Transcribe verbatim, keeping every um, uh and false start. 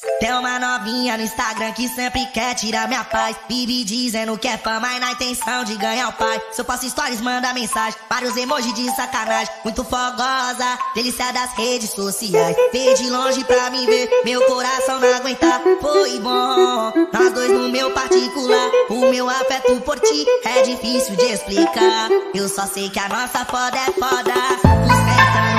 Tem uma novinha no Instagram que sempre quer tirar minha paz. Vive dizendo que é fã, mas na intenção de ganhar o pai. Se eu posto stories, manda mensagem, vários emojis de sacanagem. Muito fogosa, delícia das redes sociais. Veio de longe pra me ver, meu coração não aguentar. Foi bom, nós dois no meu particular. O meu afeto por ti é difícil de explicar. Eu só sei que a nossa foda é foda. Os